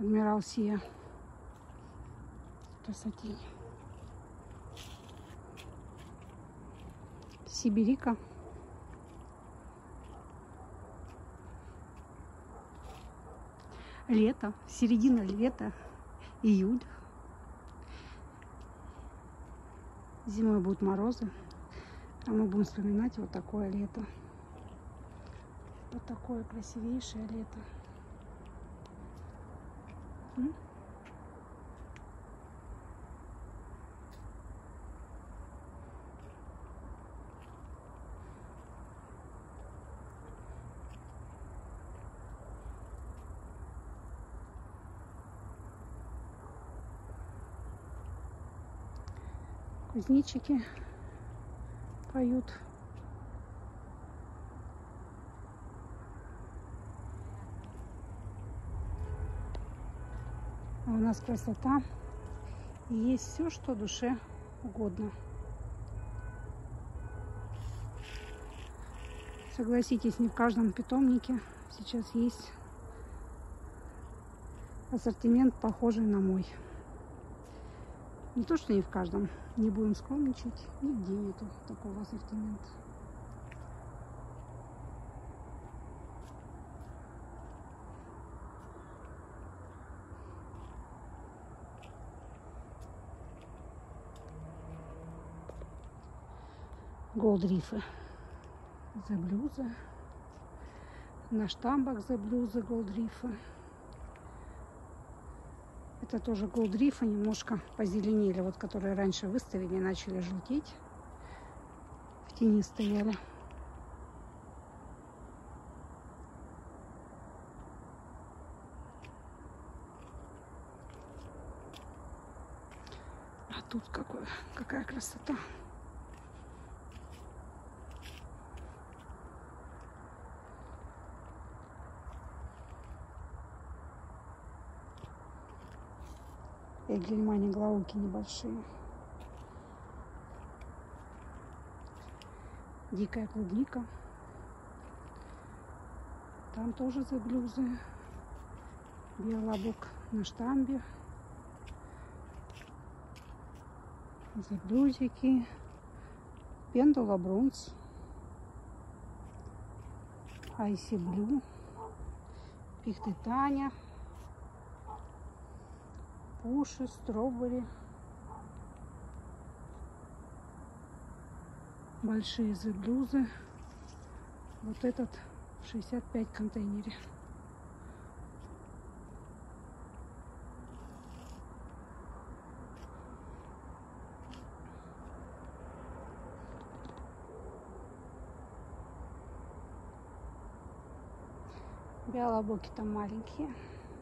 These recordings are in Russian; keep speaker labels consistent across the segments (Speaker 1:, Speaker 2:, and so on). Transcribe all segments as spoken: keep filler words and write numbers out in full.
Speaker 1: Адмирал Сия. Красоте. Сибирика. Лето, середина лета, июль. Зимой будут морозы, а мы будем вспоминать вот такое лето. Вот такое красивейшее лето. М? Кузнечики поют. А у нас красота. И есть все, что душе угодно. Согласитесь, не в каждом питомнике сейчас есть ассортимент, похожий на мой. Не то, что не в каждом. Не будем скромничать. Нигде нету такого ассортимента. Голдрифы. Зеблюзы. На штамбах зеблюзы, голдрифы. Это тоже голдрифы, немножко позеленели, вот которые раньше выставили, начали желтеть. В тени стояли. А тут какой, какая красота. И гельмани глауки небольшие. Дикая клубника. Там тоже зеблюзы. Биолобок на штамбе. Зеблюзики. Пендула бронз. Айси блю. Пихты Таня. Пуши, стробери. Большие зеблюзы. Вот этот шестьдесят пять в контейнере. Биолобоки там маленькие.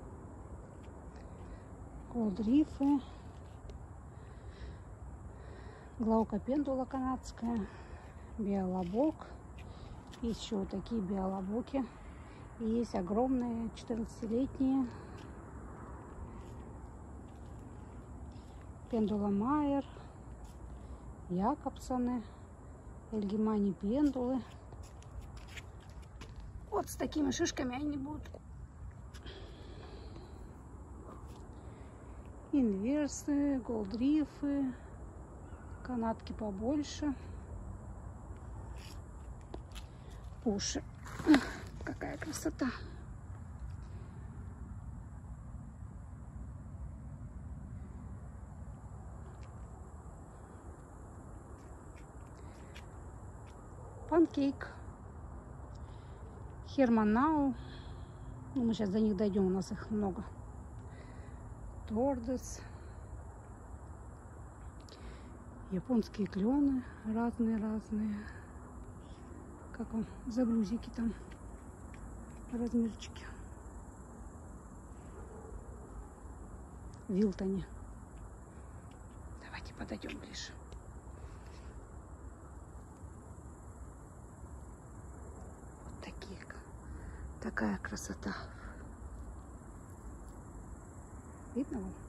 Speaker 1: Голдрифы. Глаука пендула канадская. Биолобок. Есть еще вот такие биолобоки. И есть огромные четырнадцатилетние. Пендула Майер. Якобсоны. Эльгемани пендулы. Вот с такими шишками они будут. Инверсы, голдрифы, канатки побольше. Пуши. Какая красота. Панкейк. Херманау. Ну, мы сейчас до них дойдем, у нас их много. Тордес. Японские клены разные-разные. Как вам? Заблюзики там. Размерчики. Вилтони. Давайте подойдем ближе. Вот такие. Такая красота. Видно вам?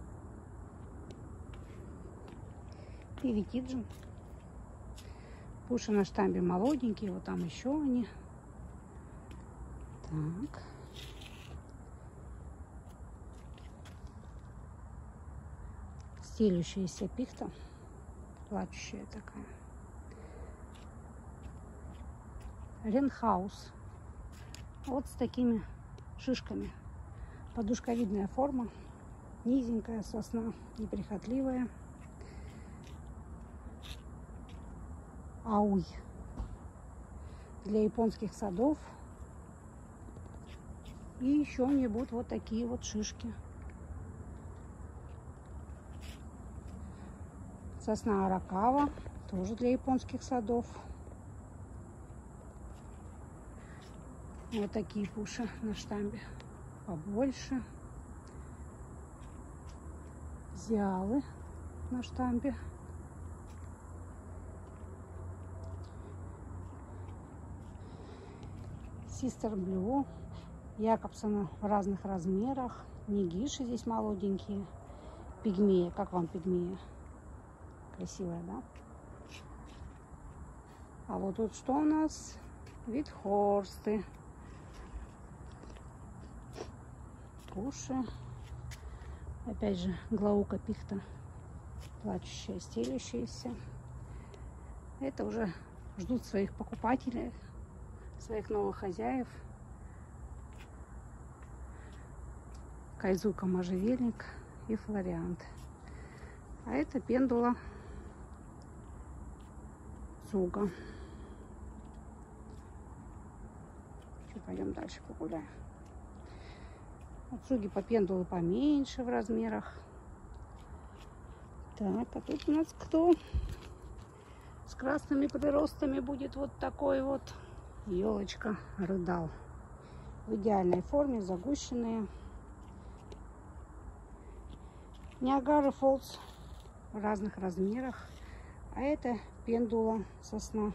Speaker 1: Перекиджин. Пуши на штамбе молоденькие, вот там еще они. Так. Стелющаяся пихта. Плачущая такая. Ренхаус. Вот с такими шишками. Подушковидная форма. Низенькая сосна, неприхотливая. Ауй. Для японских садов. И еще мне будут вот такие вот шишки. Сосна аракава. Тоже для японских садов. Вот такие пуши на штамбе. Побольше. Зиалы на штамбе. Систер Блю. Якобсона в разных размерах. Нигиши здесь молоденькие. Пигмея. Как вам пигмея? Красивая, да? А вот тут что у нас? Витхорсты. Пуши. Опять же, глаука пихта. Плачущая, стелющаяся. Это уже ждут своих покупателей, своих новых хозяев. Кайзука можжевельник и флориант. А это пендула Цуга. Пойдем дальше погуляем. Цуги по пендулу поменьше в размерах. Так, а тут у нас кто? С красными приростами будет вот такой вот елочка рыдал. В идеальной форме, загущенные. Ниагара Фоллс в разных размерах. А это пендула сосна.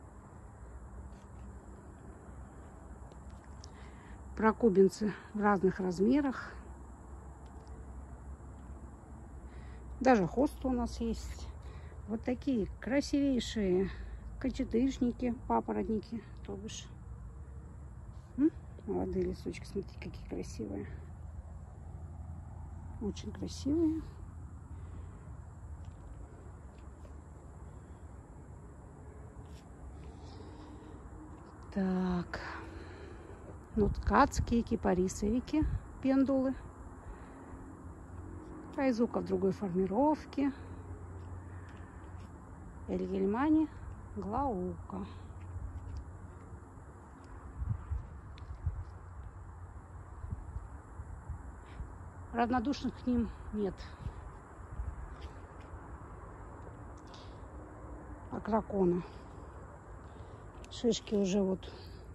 Speaker 1: Прокубинцы в разных размерах. Даже хосты у нас есть. Вот такие красивейшие кочетышники, папоротники, то бишь. М? Молодые листочки, смотрите, какие красивые. Очень красивые. Так. Ну, ткацкие кипарисовики, пендулы. Кайзука в другой формировке. Эльгельмани, глаука. Равнодушных к ним нет. Акракона. Шишки уже вот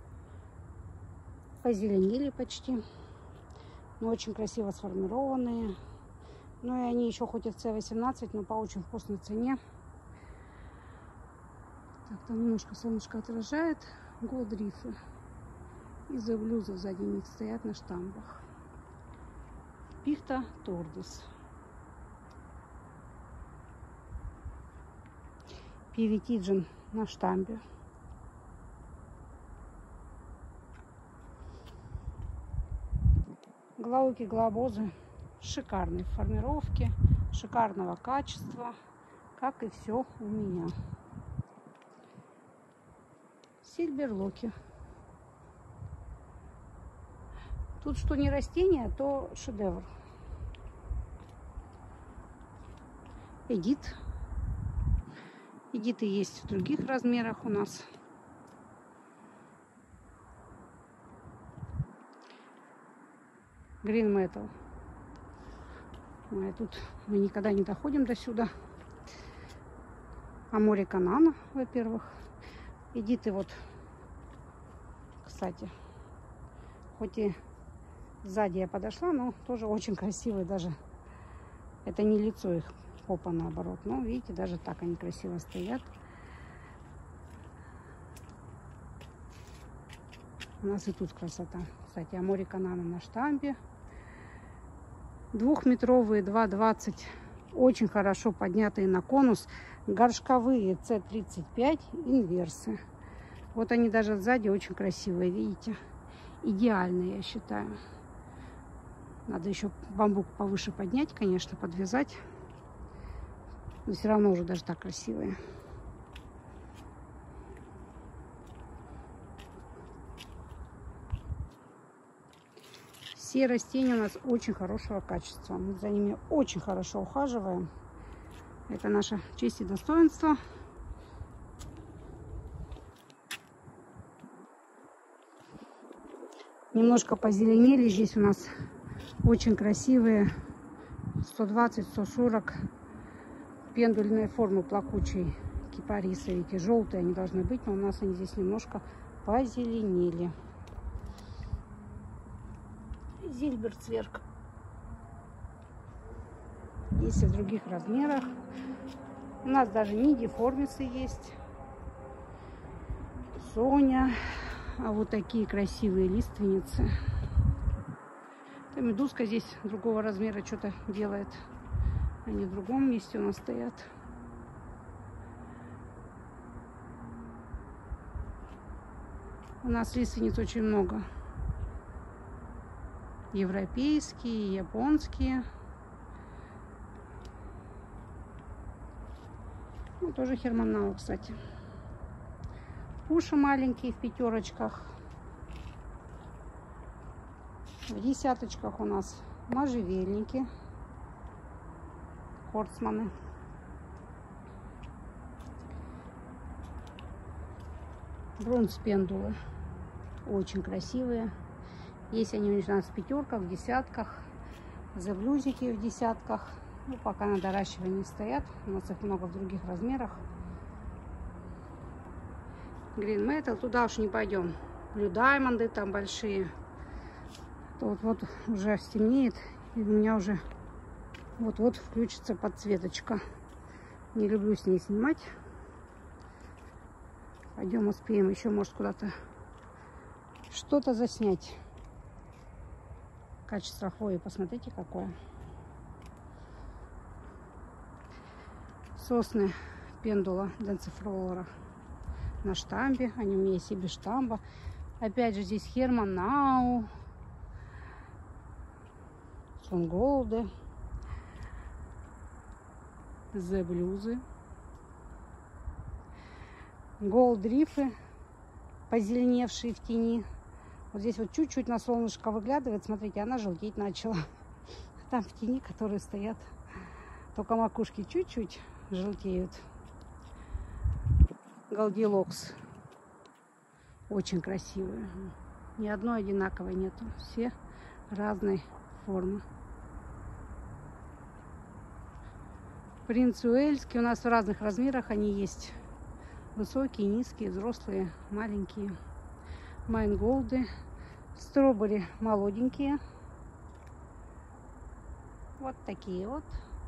Speaker 1: позеленели почти. Но очень красиво сформированные. Ну и они еще хоть и в С восемнадцать, но по очень вкусной цене. Так, там немножко солнышко отражает. Голдрифы. Из-за блюза сзади них стоят на штамбах. Пихта тордис. Пиветиджин на штамбе. Глауки, глобозы шикарной формировки, шикарного качества, как и все у меня. Сильберлоки. Тут что не растение, то шедевр. Эдит. Эдиты есть в других размерах у нас. Green Metal. А тут мы никогда не доходим до сюда. Амори Канана, во-первых. Эдиты вот, кстати, хоть и сзади я подошла, но тоже очень красивые даже. Это не лицо их, попа наоборот. Но видите, даже так они красиво стоят. У нас и тут красота. Кстати, Амори Канана на штампе. Двухметровые, два двадцать. Очень хорошо поднятые на конус. Горшковые С тридцать пять инверсы. Вот они даже сзади очень красивые, видите? Идеальные, я считаю. Надо еще бамбук повыше поднять, конечно, подвязать. Но все равно уже даже так красивые. Все растения у нас очень хорошего качества. Мы за ними очень хорошо ухаживаем. Это наша честь и достоинство. Немножко позеленели. Здесь у нас очень красивые сто двадцать — сто сорок пендульные формы плакучей кипарисы. Видите, желтые они должны быть, но у нас они здесь немножко позеленели. Зильберцверг. Есть и в других размерах. У нас даже мидиформисы есть. Соня. А вот такие красивые лиственницы. Это медузка здесь другого размера что-то делает. Они в другом месте у нас стоят. У нас лиственниц очень много. Европейские, японские. Ну, тоже Херманау, кстати. Уши маленькие в пятерочках. В десяточках у нас можжевельники. Хорцманы. Бронспендулы. Очень красивые. Есть они у нас в пятерках, в десятках. Зеблюзики в десятках. Ну, пока на доращивании стоят. У нас их много в других размерах. Green Metal. Туда уж не пойдем. Blue Diamond там большие. Вот, вот уже стемнеет. И у меня уже вот-вот включится подсветочка. Не люблю с ней снимать. Пойдем, успеем еще, может, куда-то что-то заснять. Качество хвои, посмотрите, какое. Сосны пендула денцифлора на штамбе. Они у меня есть и без штамба. Опять же, здесь Херманау, Сонголды, Зеблюзы, голдрифы, позеленевшие в тени. Вот здесь вот чуть-чуть на солнышко выглядывает. Смотрите, она желтеть начала. Там в тени, которые стоят, только макушки чуть-чуть желтеют. Голдилокс. Очень красивые. Ни одной одинаковой нету. Все разной формы. Принц Уэльский. У нас в разных размерах они есть. Высокие, низкие, взрослые, маленькие. Майнголды. Стробери молоденькие. Вот такие вот.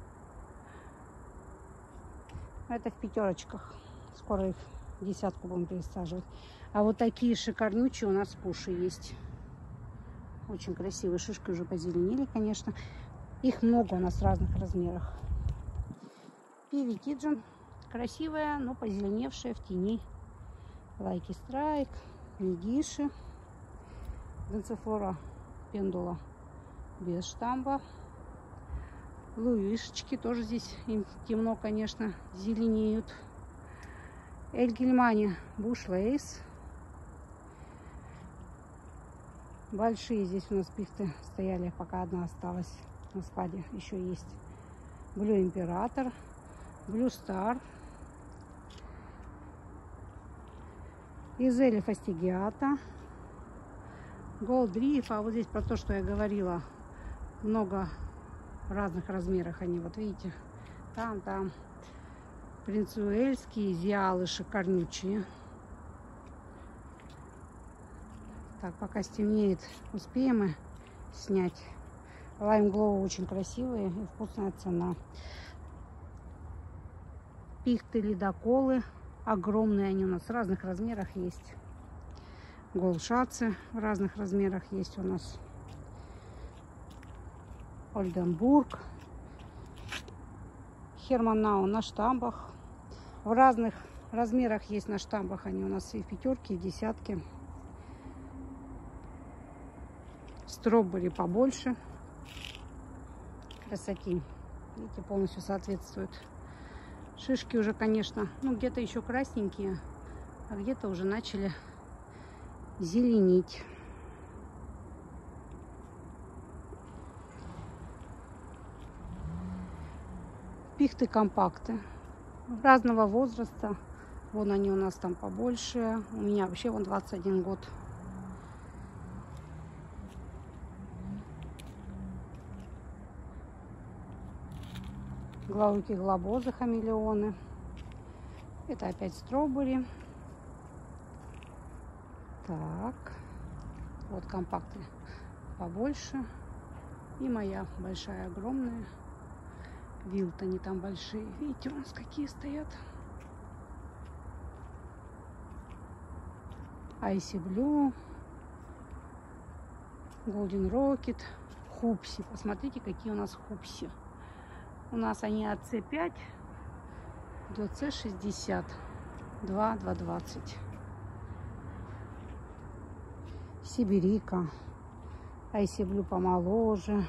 Speaker 1: Это в пятерочках. Скоро их десятку будем пересаживать. А вот такие шикарнючие у нас пуши есть. Очень красивые. Шишки уже позеленели, конечно. Их много у нас в разных размерах. Пиви Киджин. Красивая, но позеленевшая в тени. Лайки Страйк. Нигиши. Денцифлора пендула без штамба. Луишечки. Тоже здесь им темно, конечно, зеленеют. Эльгельмани Бушлейс. Большие здесь у нас пихты стояли, пока одна осталась на складе. Еще есть Блю Император, Блю Стар, Изели Фастигиата, Голдриф. А вот здесь про то, что я говорила, много в разных размерах они. Вот видите, там, там. Принц Уэльский, зиалы шикарнючие. Так, пока стемнеет, успеем мы снять. Лайм Глоу очень красивые и вкусная цена. Пихты, ледоколы. Огромные они у нас в разных размерах есть. Голшацы в разных размерах есть у нас. Ольденбург. Херманау на штамбах. В разных размерах есть на штамбах. Они у нас и в пятерке, и в десятке. Стробери побольше. Красоти. Видите, полностью соответствуют. Шишки уже, конечно, ну где-то еще красненькие, а где-то уже начали зеленеть. Пихты компакты разного возраста. Вон они у нас там побольше. У меня вообще вон двадцать один год. Глауки глобозы, хамелеоны. Это опять стробери. Так. Вот компакты побольше. И моя большая, огромная. Вилтони там большие. Видите, у нас какие стоят. Айси Блю. Голден Рокет. Хупси. Посмотрите, какие у нас хупси. У нас они от С пять до С шестьдесят. два, два двадцать. Сибирика. Айси Блю помоложе.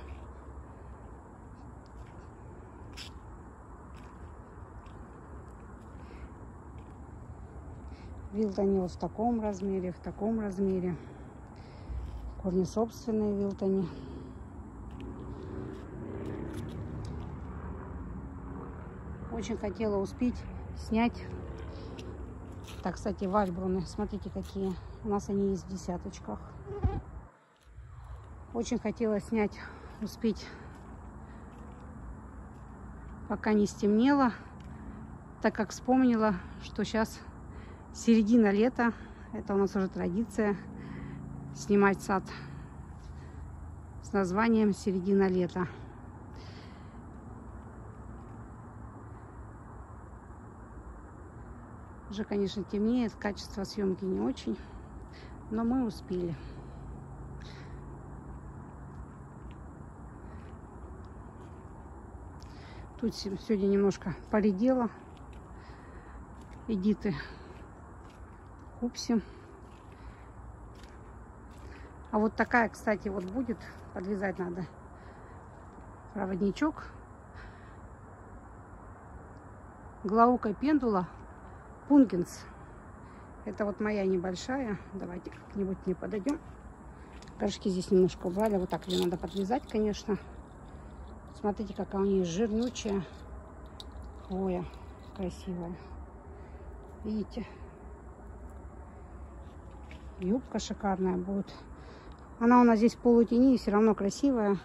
Speaker 1: Вилтони вот в таком размере, в таком размере. Корни собственные вилтони. Очень хотела успеть снять. Так, кстати, вальбруны. Смотрите, какие. У нас они есть в десяточках. Очень хотела снять, успеть, пока не стемнело. Так как вспомнила, что сейчас середина лета. Это у нас уже традиция. Снимать сад с названием «Середина лета». Уже, конечно, темнеет, качество съемки не очень, но мы успели. Тут сегодня немножко поредела. Эдиты Хупси. А вот такая, кстати, вот будет. Подвязать надо проводничок. Глаука пендула Пункинс. Это вот моя небольшая. Давайте как-нибудь к ней подойдем. Горшки здесь немножко убрали. Вот так ее надо подвязать, конечно. Смотрите, какая у нее жирнючая хвоя. Красивая. Видите? Юбка шикарная будет. Она у нас здесь в полутени и все равно красивая.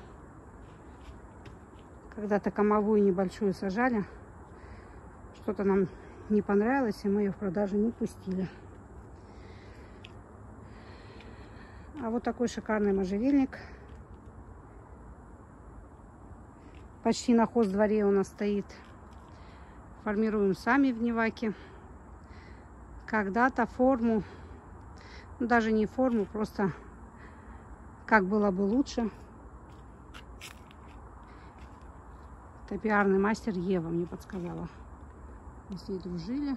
Speaker 1: Когда-то камовую небольшую сажали. Что-то нам не понравилось, и мы ее в продажу не пустили. А вот такой шикарный можжевельник. Почти на хоздворе у нас стоит. Формируем сами в Неваке. Когда-то форму, ну, даже не форму, просто как было бы лучше. Это пиарный мастер Ева мне подсказала. Мы с ней дружили.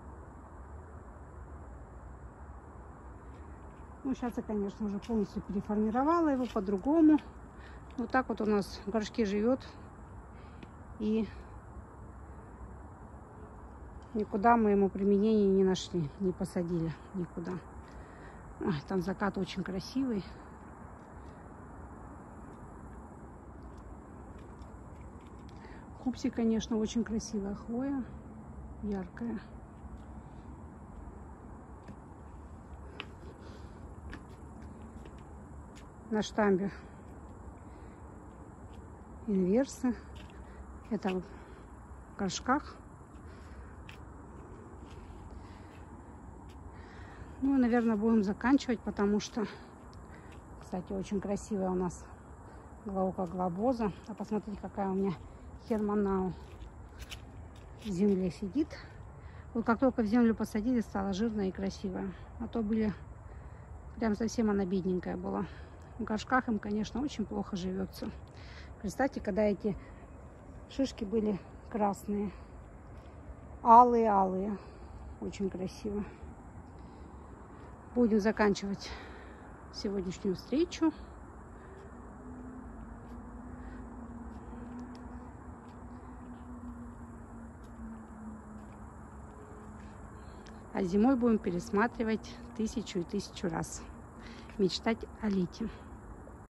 Speaker 1: Ну, сейчас я, конечно, уже полностью переформировала его по-другому. Вот так вот у нас в горшке живет. И никуда мы ему применения не нашли. Не посадили никуда. Ой, там закат очень красивый. Хупси, конечно, очень красивая хвоя. Яркая. На штамбе инверсы. Это в горшках. Ну, наверное, будем заканчивать, потому что, кстати, очень красивая у нас глаука глобоза. А посмотрите, какая у меня Херманау в земле сидит. Вот как только в землю посадили, стала жирная и красивая. А то были прям совсем она бедненькая была. В горшках им, конечно, очень плохо живется. Представьте, когда эти шишки были красные. алые-алые. Очень красиво. Будем заканчивать сегодняшнюю встречу. А зимой будем пересматривать тысячу и тысячу раз. Мечтать о лете.